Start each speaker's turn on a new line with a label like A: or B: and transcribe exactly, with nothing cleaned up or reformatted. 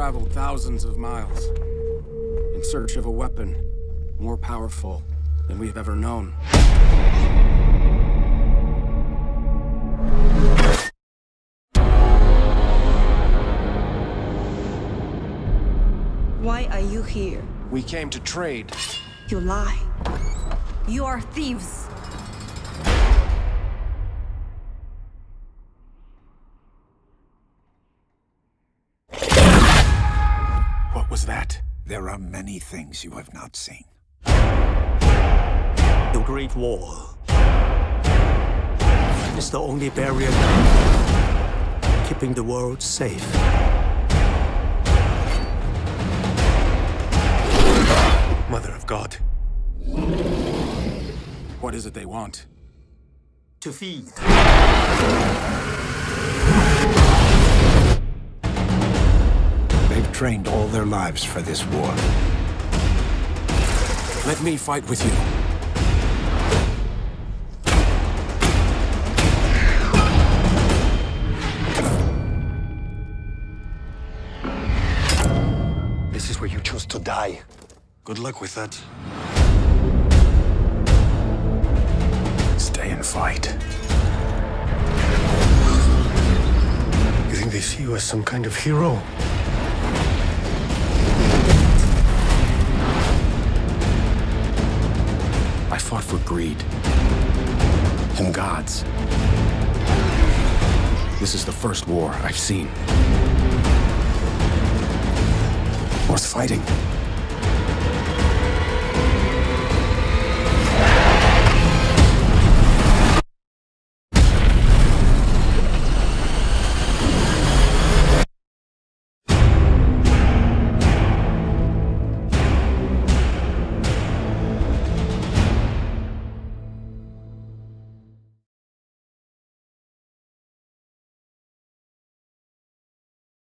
A: traveled thousands of miles in search of a weapon more powerful than we've ever known.
B: Why are you here?
A: We came to trade.
B: You lie. You are thieves.
A: What was that?
C: There are many things you have not seen.
D: The Great Wall is the only barrier keeping the world safe. Mother of God.
A: What is it they want?
D: To feed.
C: They've trained all their lives for this war.
A: Let me fight with you.
D: This is where you chose to die. Good luck with that.
A: Stay and fight.
D: You think they see you as some kind of hero?
A: I fought for greed and gods. This is the first war I've seen worth fighting.